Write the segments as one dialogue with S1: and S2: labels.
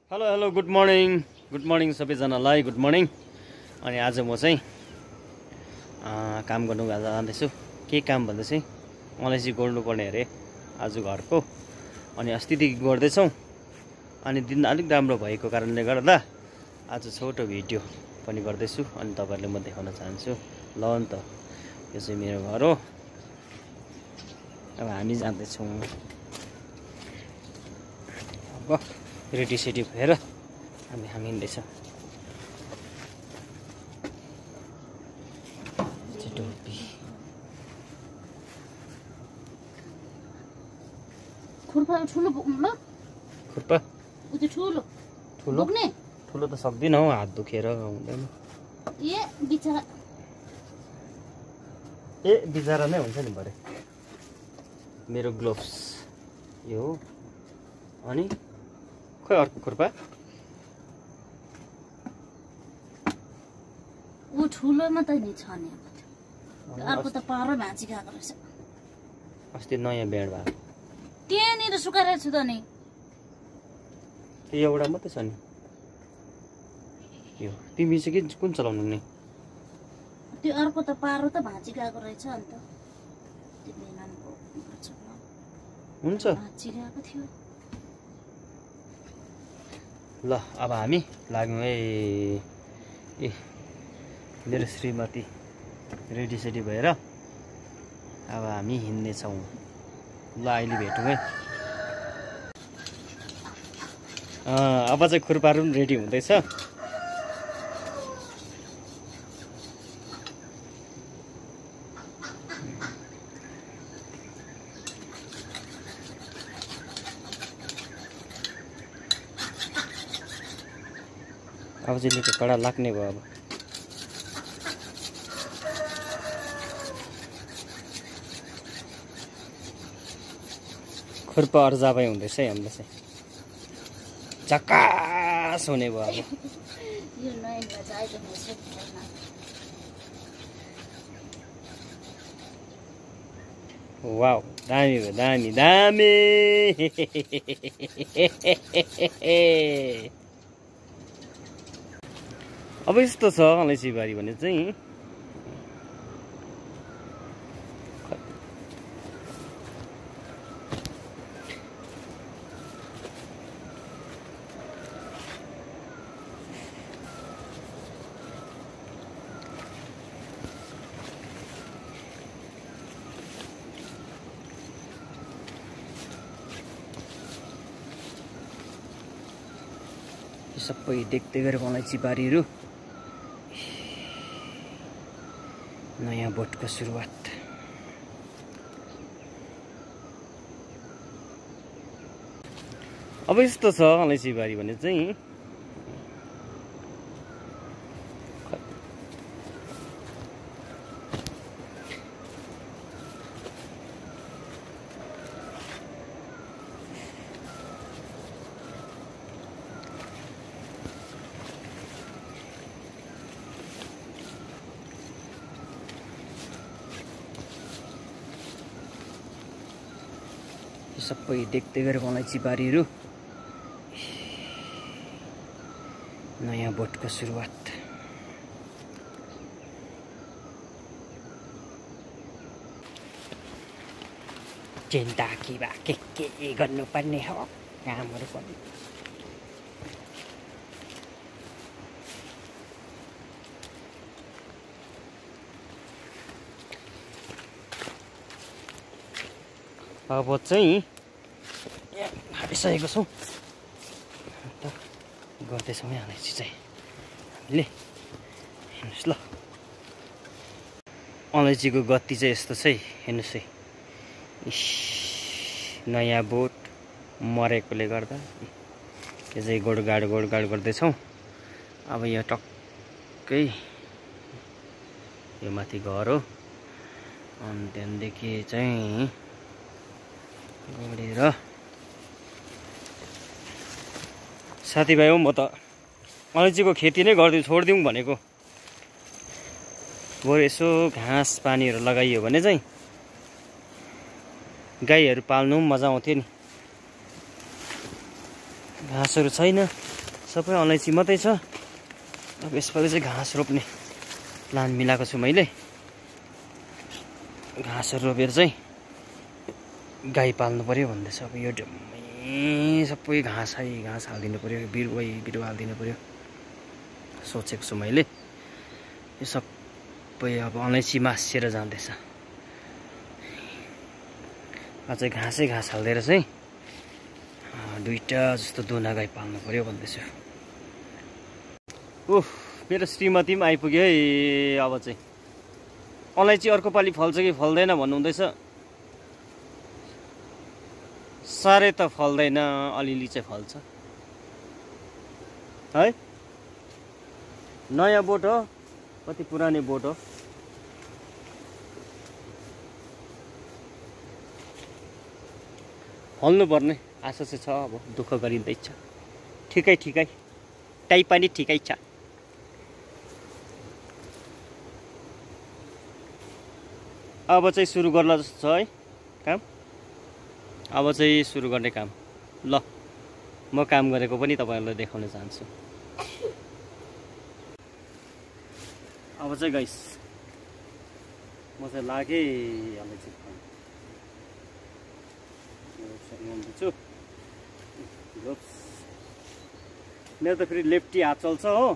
S1: Hello good morning सबैजनालाई good morning. अनि आज म चाहिँ काम गर्नु जाँदैछु। के काम भन्दा चाहिँ अलैँची गोड्नुपर्ने अरे आज घरको। अनि अस्तिदेखि गर्दैछौँ अनि दिन अलिक राम्रो भएको कारणले गर्दा आज छोटो भिडियो पनि गर्दैछु अनि तपाईँहरूले म देखाउन चाहन्छु। ल नि त यो चाहिँ मेरो घर हो। अब हामी जाँदैछौँ। अब रेडी सेडी भएर हामी हिँड्दैछौँ। टोपी
S2: खुर्पा ठुलो बोक्नु ल।
S1: खुर्पा
S2: उति ठुलो
S1: ठुलो
S2: बोक्ने
S1: ठुलो त सक्दिनँ हौ, हात दुखेर हुँदैन।
S2: ए बिचरा
S1: बिचरा नै हुन्छ नि भरे। मेरो ग्लोभ्स यो हो। अनि खोइ अर्को खुर्पा
S2: ऊ ठुलोमा त नि छ नि। अर्को त पारो भाँची गएको रहेछ।
S1: अस्ति नयाँ ब्याड भएको
S2: त्यहाँनिर सुकाएर छु त नि।
S1: त्यो एउटा मात्रै छ नि यो। तिमी चाहिँ के कुन चलाउनु नि?
S2: त्यो अर्को त पारो त भाँची गएको रहेछ। अन्त त्यो बेनानको
S1: हुन्छ
S2: भाँची गएको थियो।
S1: ल अब हामी लाग्यौँ है। ए मेरो श्रीमती रेडी सेडी भएर अब हामी हिँड्नेछौँ। ल अहिले भेटौँ है। अब चाहिँ खुर्पाहरू पनि रेडी हुँदैछ। अब चाहिँ निकै कडा लाग्ने भयो। अब खुर्पा अर्जाबाई हुँदैछ है हाम्रो चाहिँ। झकास हुने भयो अब।
S2: यो नयाँ जाएको रहेछ।
S1: वाउ दामी भयो, दामी दामी। अब यस्तो छ अलैँची बारी भने चाहिँ सबै देख्दै गरेको अलैँची बारीहरू। नयाँ बोटको सुरुवात। अब यस्तो छ अलैँची बारी भने चाहिँ सबै देख्दै गरेको अलैँची बारीहरू। नयाँ बोटको सुरुवात। जिन्दगीमा के गर्नुपर्ने हो कामहरू पनि। अब चाहिँ हालिसकेको छौँ। गर्दैछौँ है अलैँची चाहिँ हामीले। हेर्नुहोस् ल अलैँचीको गति चाहिँ यस्तो छ है। हेर्नुहोस् है। नयाँ बोट मरेकोले गर्दा यो चाहिँ गोडगाड गर्दैछौँ। अब यहाँ टक्कै यो माथि घर हो। अनि त्यहाँदेखि चाहिँ गोडेर साथीभाइ हो म त अलैँचीको खेती नै छोडिदिउँ भनेको। बरु यसो घाँस पानीहरू लगाइयो भने चाहिँ गाईहरू पाल्नु पनि मजा आउँथ्यो नि। घाँसहरू छैन, सबै अलैँची मात्रै छ। अब यसपालि चाहिँ घाँस रोप्ने प्लान मिलाएको छु मैले। घाँसहरू रोपेर चाहिँ गाई पाल्नु पर्यो भन्दैछ। अब यो डम्मै सबै घाँस हालिदिनु पर्यो, बिरुवा हालिदिनु पर्यो सोचेको छु मैले। यो सबै अब अलैँची मासिएर जाँदैछ। अझै घाँस हालिदिएर चाहिँ 2टा जस्तो दुना गाई पाल्नु पर्यो भन्दैछु। ओह, मेरो श्रीमती पनि आइपुग्यो है। अब चाहिँ अलैँची अर्को पालि फल्छ कि फल्दैन भन्नुहुँदैछ। साह्रै त फल्दैन, अलिअलि चाहिँ फल्छ है। नयाँ बोट हो, कति पुरानो बोट हो। फल्नुपर्ने आशा चाहिँ छ। अब दुःख गरिँदैछ। ठिकै टाइ पनि ठिकै छ। अब चाहिँ सुरु गर्ला जस्तो छ है काम। अब चाहिँ सुरु गर्ने काम। ल, म काम गरेको पनि तपाईँहरूलाई देखाउन चाहन्छु। अब चाहिँ गाइस म चाहिँ लागेँ अलैँची खान्छु। मेरो त फेरि लेफ्टी हात चल्छ हो।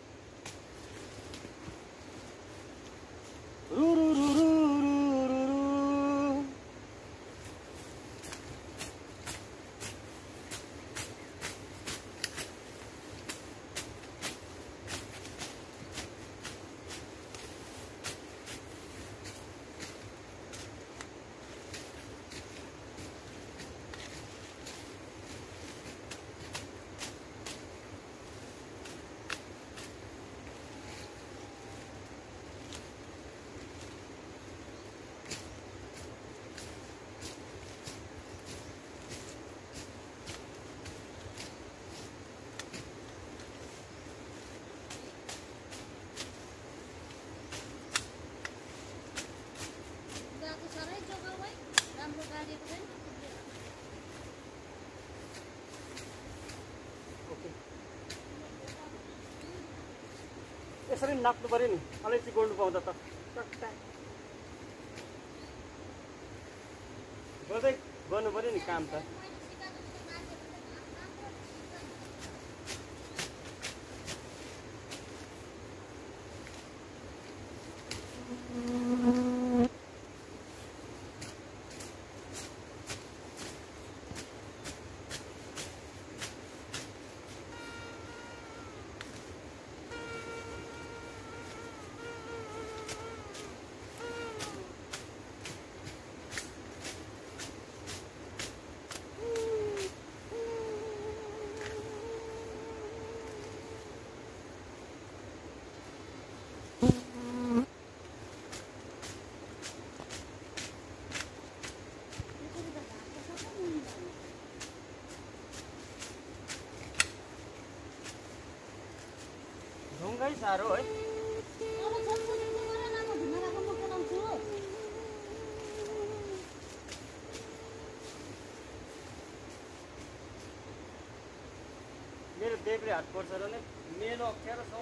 S1: यसरी नाप्नु पर्यो नि अलैँची गोड्नु पाउँदा त। गर्दै गर्नु पर्यो नि काम त। ढुङ्गै साह्रो है। मेरो देब्रे हात पर्छ र नै मेरो अप्ठ्यारो छ।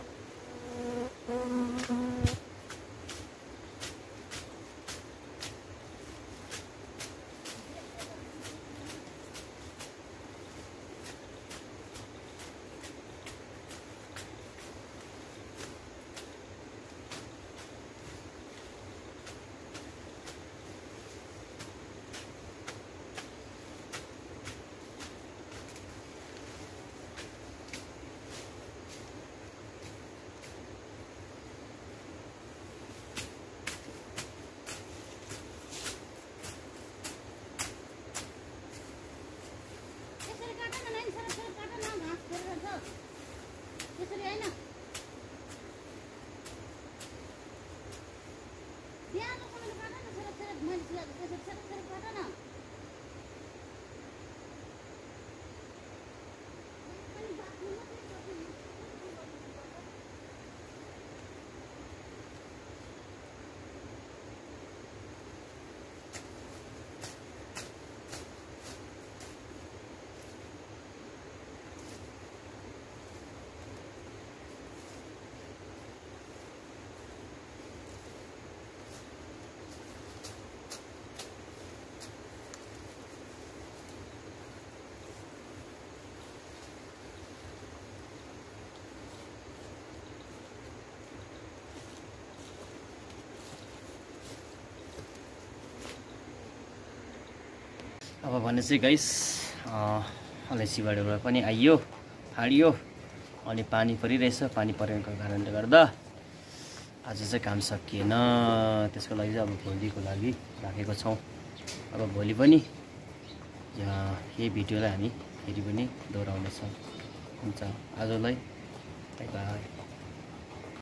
S1: अब भने चाहिँ गाइस अलैँचीबाट पनि आइयो फाडियो अनि पानी परिरहेछ। पानी परेको कारणले गर्दा आज चाहिँ काम सकिएन। त्यसको लागि चाहिँ अब भोलिको लागि राखेको छौँ। अब भोलि पनि यही भिडियोलाई हामी फेरि पनि दोहोऱ्याउनेछौँ। हुन्छ, आजलाई बाई बाई।